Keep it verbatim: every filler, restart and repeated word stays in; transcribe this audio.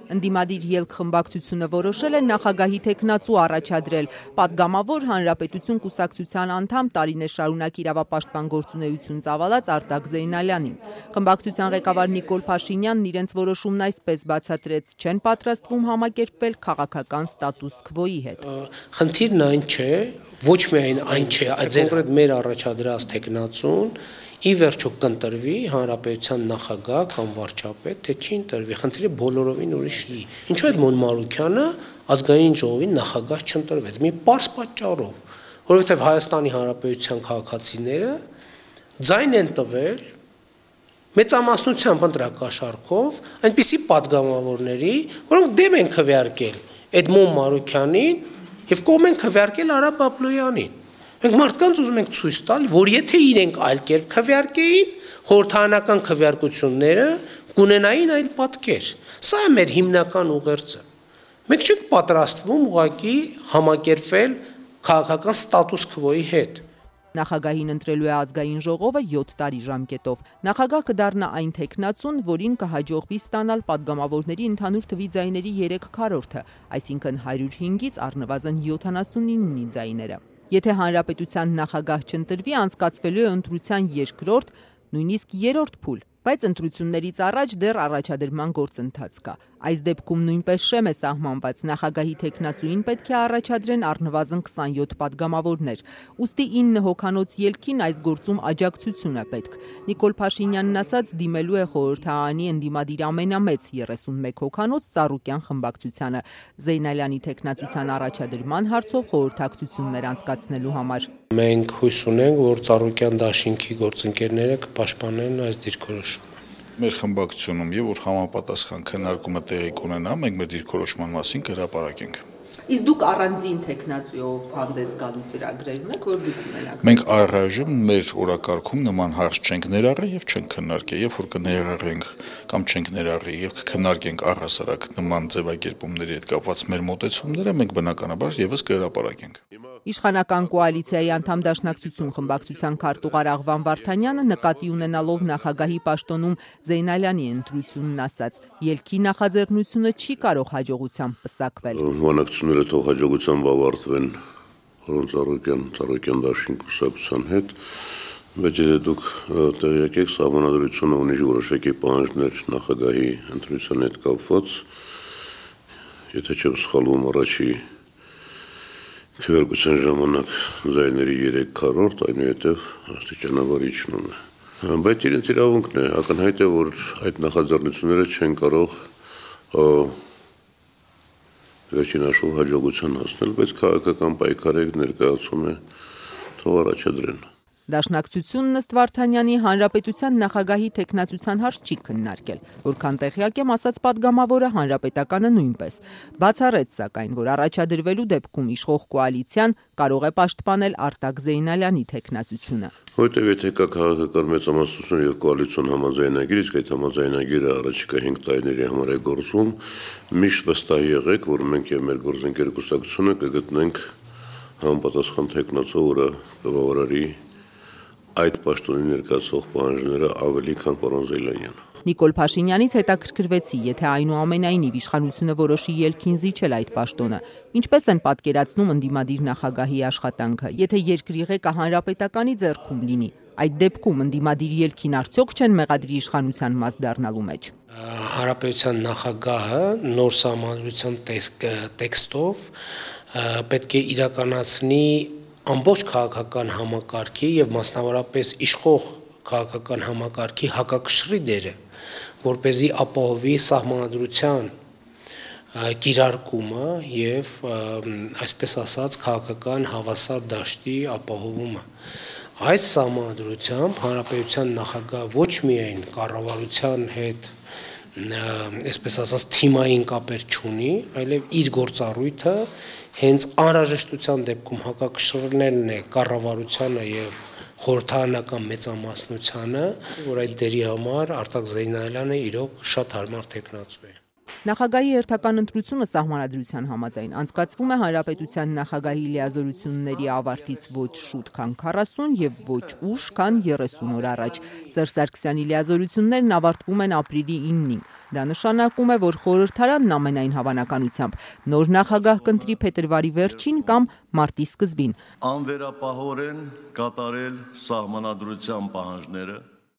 Ընդդիմադիր ելք խմբակցությունը որոշել է նախագահի թեկնածու առաջադրել։ Պատգամավոր Հանրապետություն կուսակցության անդամ տարիներ շարունակ իրավապաշտպան գործունեություն ծավալած Արտակ Զեյնալյանին։ Խմբակցության ղեկավար Նիկոլ Փաշինյանն իրենց որոշումն այսպես բացատրեց. չեն պատրաստվում համակերպվել քաղաքական ստատուս քվոյի հետ։ Խնդիրն այն չէ, ոչ միայն այն չէ, այլ կոնկրետ մեր առաջադրած թեկնածուն ի վերջո կընտրվի հանրապետության նախագահ կամ վարչապետ, թե չի ընտրվի, խնդիրը բոլորովին ուրիշ չի։ Ինչու այդ Մոն Մարուքյանը ազգային ժողովի նախագահ չընտրվեց։ Մի պարզ պատճառով, որովհետև Հայաստանի Հանրապետության քաղաքացիները ձայն են տվել մեծամասնությամբ ընտրակաշառքով այնպիսի պատգամավորների, որոնք դեմ են քվեարկել այդ Մոն Մարուքյանին եւ կողմ են քվեարկել Արա Բաբլոյանին։ Մենք մարդկանց ուզում ենք ցույց տալ, որ եթե իրենք այլ կերպ քվեարկեին, խորհրդարանական քվեարկությունները կունենային այլ պատկեր։ Սա է մեր հիմնական ուղերձը։ Մենք չենք պատրաստվում ուղղակի համակերպվել քաղաքական ստատուս քվոյի հետ։ Նախագահին ընտրելու է ազգային ժողովը յոթ տարի ժամկետով։ Նախագահ կդառնա այն թեկնածուն, որին կհաջողվի ստանալ պատգամավորների ընդհանուր թվի ձայների երեք քառորդը, այսինքն հարյուր հինգից առնվազն յոթանասունինի ձայները։ Եթե հանրապետության նախագահ չընտրվի, անցկացվելու է ընտրության երկրորդ, նույնիսկ երրորդ փուլ, բայց ընտրություններից առաջ դեռ առաջադրման գործընթաց կա։ Այս դեպքում նույնպես շեմ է սահմանված, նախագահի թեկնածուին պետք է առաջադրեն առնվազն քսանյոթ պատգամավորներ։ Ուստի ինը հոգանոց ելքին այս գործում աջակցություն է պետք։ Նիկոլ Փաշինյանն ասաց, դիմելու է խորհրդարանի ընդդիմադիր ամենամեծ երեսունմեկ հոգանոց Ծառուկյան խմբակցությանը Զեյնալյանի թեկնածության առաջադրման հարցով խորհրդակցություններ անցկացնելու համար։ Մենք հույս ունենք, որ Ծառուկյան դաշինքի գործընկերները կպաշտպանեն այս դիրքորոշումը։ Մեր խմբակցությունում եւ որ համապատասխան քննարկումը տեղի կունենա, մենք մեր դիրքորոշման մասին կհրապարակենք։ Իսկ դուք առանձին թեկնածուով հանդես գալու ծրագրերն եք, որ դուք ունենաք։ Մենք առայժմ մեր օրակարգում նման հարց չենք ներառել եւ չենք քննարկել, երբ որ կներառենք կամ չենք ներառի եւ կքննարկենք առհասարակ նման ձևակերպումների հետ կապված մեր մոտեցումները, մենք բնականաբար եւս կհրապարակենք։ Իշխանական կոալիցիայի անդամ Դաշնակցություն խմբակցության քարտուղար Աղվան Վարդանյանը նկատի ունենալով նախագահի պաշտոնում Զեյնալյանի ընտրությունն ասաց. ելքի նախաձեռնությունը չի կարող հաջողությամբ պսակվել։ Բանակցությունները թող հաջողությամբ ավարտվեն Ծառուկյան, Ծառուկյան դաշինք կուսակցության հետ, բայց եթե դուք տեղյակ եք, սահմանադրությունը ունի որոշակի պահանջներ նախագահի ընտրության հետ կապված, եթե չեմ սխալվում, առաջի քվեարկության ժամանակ ձայների երեք քառորդ, այնուհետև աստիճանաբար իջնում է։ Բայց իրենց իրավունքն է, ակնհայտ է, որ այդ նախաձեռնությունները չեն կարող վերջին հաշվով հաջողության հասնել, բայց քաղաքական պայքարը ներկայացում է թող առաջադրեն։ Դաշնակցությունն ըստ Վարդանյանի հանրապետության նախագահի թեկնածության հարց չի քննարկել, որքան տեղյակ եմ, ասաց պատգամավորը, հանրապետականը նույնպես։ Բացառեց սակայն, որ առաջադրվելու դեպքում իշխող կոալիցիան կարող է պաշտպանել Արտակ Զեյնալյանի թեկնածությունը։ Որտեղ եթե կա քաղաքական մեծամասնություն եւ կոալիցիոն համաձայնագիր, իսկ այդ համաձայնագիրը առաջիկա հինգ տարիների համար է գործում, միշտ վստահ եղեք, որ մենք եւ մեր գործընկեր կուսակցությունը կգտնենք համապատասխան թեկնածու, որը կբավարարի այդ պաշտոնի ներկայացող պահանջները ավելի քան պարոն Զեյնալյանը։ Նիկոլ Փաշինյանից հետաքրքրվեցի, եթե այնուամենայնիվ իշխանությունը որոշի ելքին զիջել այդ պաշտոնը, ինչպես են պատկերացնում ընդդիմադիր նախագահի աշխատանքը, եթե երկրի ղեկը հանրապետականի ձեռքում լինի, այդ դեպքում ընդդիմադիր ելքին արդյոք չեն մեղադրի իշխանության մաս դառնալու մեջ։ Հանրապետության նախագահը նոր սահմանադրության տեքստով պետք է իրականացնի ամբողջ քաղաքական համակարգի եւ մասնավորապես իշխող քաղաքական համակարգի հակակշռի դերը, որպեսզի ապահովի սահմանադրության կիրարկումը եւ այսպես ասած քաղաքական հավասար դաշտի ապահովումը։ Այս սահմանադրությամբ հանրապետության նախագահ ոչ միայն կառավարության հետ այսպես ասած թիմային կապեր չունի, այլև իր գործառույթը հենց անհրաժեշտության դեպքում հակակշռելն է կառավարությանը եւ խորհրդարանական մեծամասնությանը, որ այդ դերի համար Արտակ Զեյնալյանը իրոք շատ հարմար թեկնածու է։ Նախագահի հերթական ընտրությունը սահմանադրության համաձայն անցկացվում է հանրապետության նախագահի լիազորությունների ավարտից ոչ շուտ, քան քառասուն եւ ոչ ուշ, քան երեսուն օր առաջ։ Սերժ Սարգսյանի լիազորություններն ավարտվում են ապրիլի իննին։ Դա նշանակում է, որ խորհրդարանն ամենայն հավանականությամբ նոր նախագահ կընտրի փետրվարի վերջին կամ մարտի սկզբին։ Անվերապահորեն կատարել սահմանադրության պահանջները